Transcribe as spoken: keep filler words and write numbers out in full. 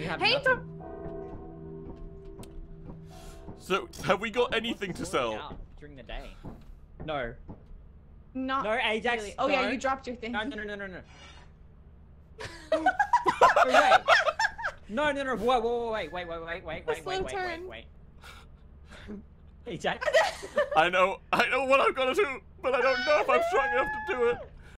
have Hey, nothing. So, have we got anything to sell? Out during the day. No. Not No, Ajax. really. Oh no. yeah, you dropped your thing. No, no, no, no, no, no. Oh, wait. No, no, no. Whoa, whoa, wait, wait, wait, wait, wait, A wait, slow wait, wait, turn. wait, wait. Ajax. I know, I know what I'm gonna do, but I don't know if I'm strong enough to do it.